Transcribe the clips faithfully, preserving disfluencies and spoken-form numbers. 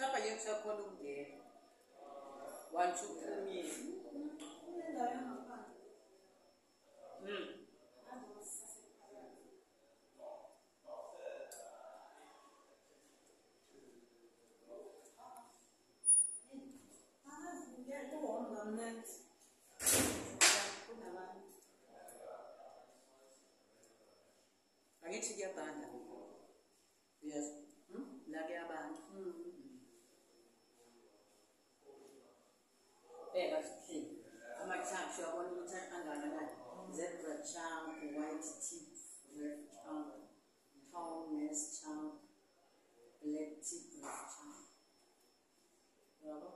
Shaka yung sa kolong de. One, two, three. Hmm. Ang ito siya banda. Yes. Hmm? Lagi abang. Hmm. Eh, kasi amak sa siya wala mo sa angana. Zebra champ, white teeth, red champ, tallness champ, black teeth, red champ. Bravo.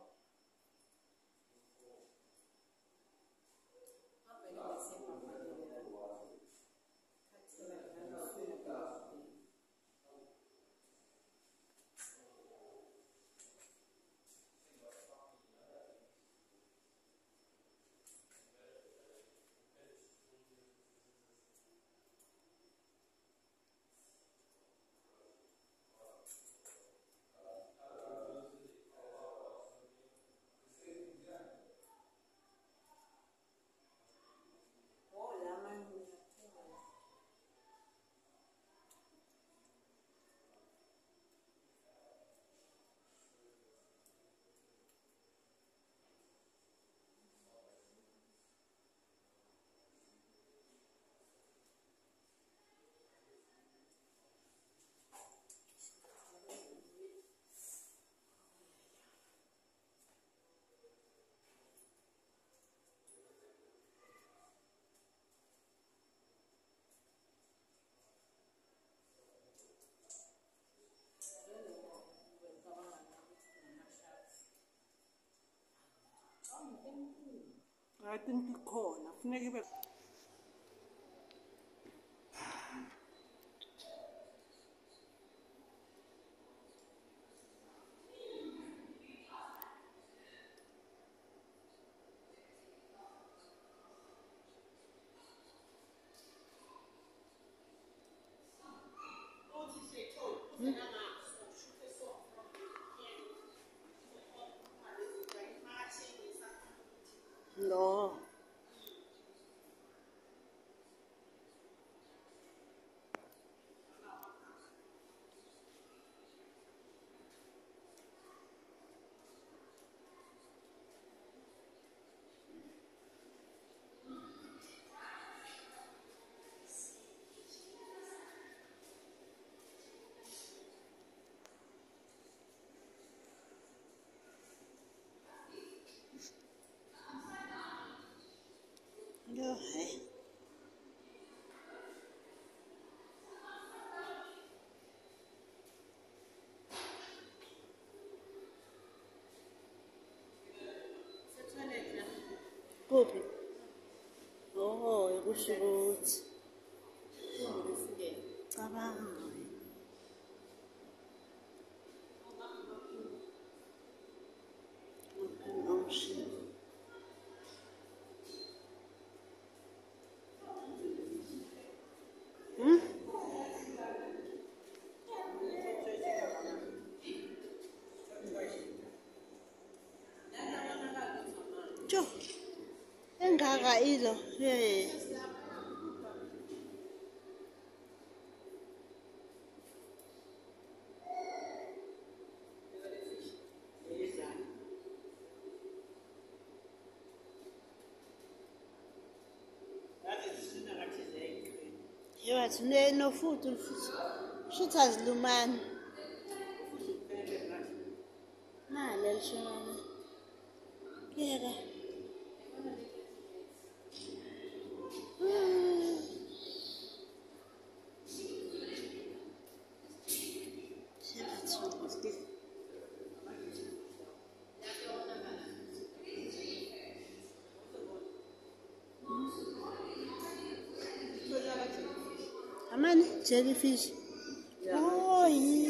I think you call. I think you no. No, hey. Kuphi? Oh, yakusho ukuthi cabanga. Hmm? Jo. Engaka ilo. Hey. Yathi ne no futhi futhi. Shuthi azilumani. Na lelishona. Yeka. How many jellyfish? Oh, yeah.